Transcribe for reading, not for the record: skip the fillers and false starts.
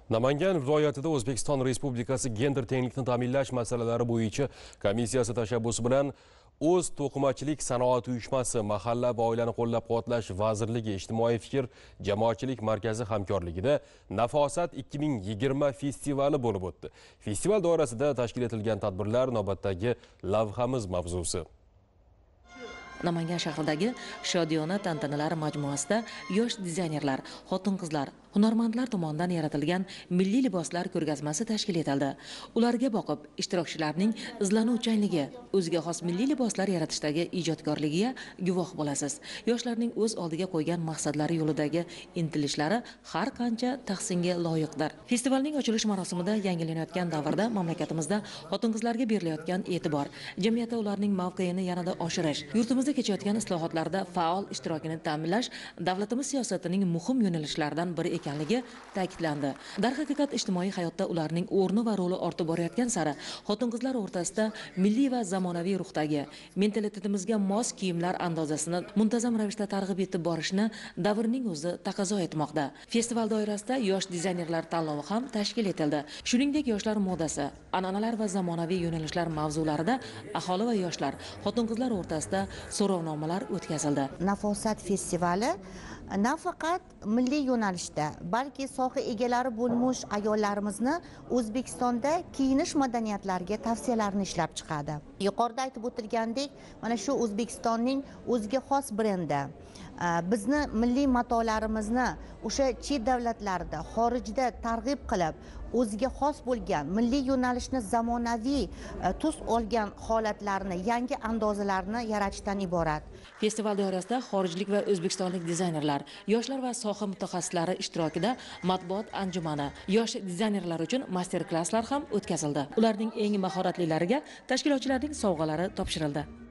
Namangan viloyatida O'zbekiston Respublikasi gender tenglikni ta'minlash masalalari bo'yicha komissiyasi tashabbusi bilan o'z to'qimachilik sanoat uyushmasi mahalla va oilani qo'llab-quvvatlash vazirligi ijtimoiy fikr jamoatchilik markazi hamkorligida Nafosat 2020 festivali bo'lib o'tdi. Festival doirasida tashkil etilgan tadbirlar navbatdagi lavhamiz mavzusi. Namangan shahridagi Shodiyona tantanalar majmuasida yosh dizaynerlar, xotin-qizlar, hunarmandlar tomonidan yaratilgan milliy liboslar ko'rgazmasi tashkil etildi. Ularga boqib, ishtirokchilarning izlanuvchanligi, o'ziga xos milliy liboslar yaratishdagi ijodkorligiga guvoh bo'lasiz. Yoshlarning o'z oldiga qo'ygan maqsadlari yo'lidagi intilishlari har qancha tahsinga loyiqdir. Festivalning ochilish marosimida yangilanayotgan davrda mamlakatimizda xotin-qizlarga berilayotgan e'tibor, jamiyatda ularning mavqeini yanada oshirish, yurtimizda kechayotgan islohotlarda faol ishtirokini ta'minlash davlatimiz siyosatining muhim yo'nalishlaridan biri ekanligi ta'kidlandi. Darhaqiqat ijtimoiy hayotda ularning o'rni va roli ortib borayotgan sari xotin-qizlar o'rtasida milliy va zamonaviy ruhdagi mentalitetimizga mos kiyimlar andozasini muntazam ravishda targ'ib etib borishni davrning o'zi taqozo etmoqda. Festival doirasida yosh dizaynerlar tanlovi ham tashkil etildi. Shuningdek, yoshlar modasi, an'analar va zamonaviy yo'nalishlar mavzularida aholi va yoshlar, xotin-qizlar o'rtasida so'rovnomalar o'tkazildi. Nafosat festivali nafaqat milliy yo'nalishda, balki soha egalari bo'lmuş ayollarimizni O'zbekistonda kiyinish madaniyatlariga tavsiyalarni ishlab chiqadi. Yuqorida aytib o'tilgandek, mana shu O'zbekistonning o'ziga xos brendi bizni milliy matolarimizni o'sha chet davlatlarda, xorijda targ'ib qilib, o'ziga xos bo'lgan milliy yo'nalishni zamonaviy tus olgan holatlarni, yangi andozalarni yaratishdan iborat. Festival doirasida xorijlik va o'zbekistonlik dizaynerlar, yoshlar va soha mutaxassislari ishtirokida matbuot anjumani, yosh dizaynerlar uchun master-klasslar ham o'tkazildi. Ularning eng mahoratlilariga tashkilotchilarning sovg'alari topshirildi.